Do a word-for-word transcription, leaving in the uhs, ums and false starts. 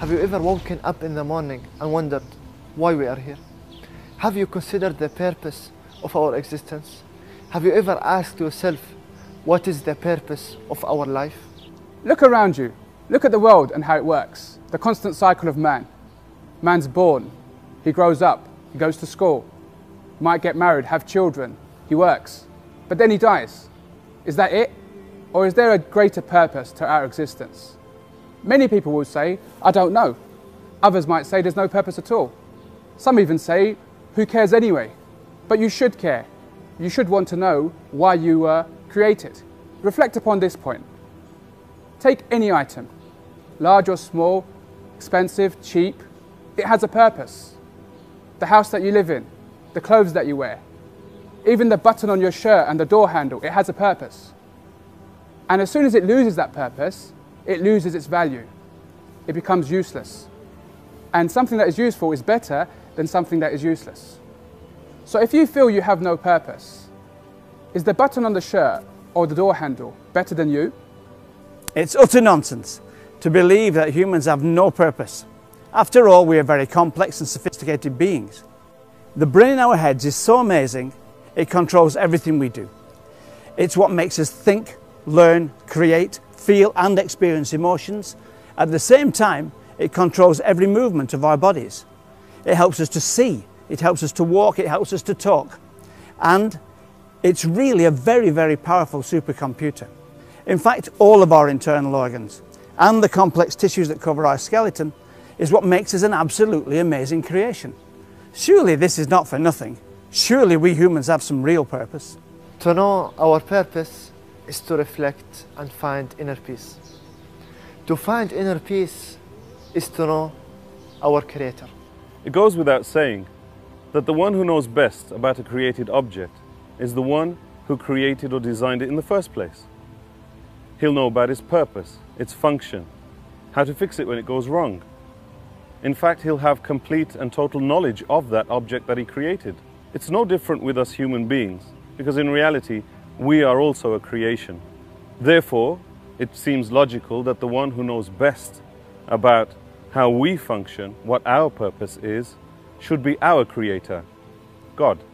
Have you ever woken up in the morning and wondered why we are here? Have you considered the purpose of our existence? Have you ever asked yourself, what is the purpose of our life? Look around you. Look at the world and how it works. The constant cycle of man. Man's born. He grows up. He goes to school. Might get married, have children. He works. But then he dies. Is that it? Or is there a greater purpose to our existence? Many people will say, I don't know. Others might say there's no purpose at all. Some even say, who cares anyway? But you should care. You should want to know why you were created. Reflect upon this point. Take any item, large or small, expensive, cheap. It has a purpose. The house that you live in, the clothes that you wear, even the button on your shirt and the door handle, it has a purpose. And as soon as it loses that purpose, it loses its value. It becomes useless. And something that is useful is better than something that is useless. So if you feel you have no purpose, is the button on the shirt or the door handle better than you? It's utter nonsense to believe that humans have no purpose. After all, we are very complex and sophisticated beings. The brain in our heads is so amazing, it controls everything we do. It's what makes us think, learn, create, feel and experience emotions. At the same time, it controls every movement of our bodies. It helps us to see, it helps us to walk, it helps us to talk. And it's really a very, very powerful supercomputer. In fact, all of our internal organs and the complex tissues that cover our skeleton is what makes us an absolutely amazing creation. Surely this is not for nothing. Surely we humans have some real purpose. To know our purpose is to reflect and find inner peace. To find inner peace is to know our Creator. It goes without saying that the one who knows best about a created object is the one who created or designed it in the first place. He'll know about its purpose, its function, how to fix it when it goes wrong. In fact, he'll have complete and total knowledge of that object that he created. It's no different with us human beings, because in reality, we are also a creation. Therefore, it seems logical that the one who knows best about how we function, what our purpose is, should be our Creator, God.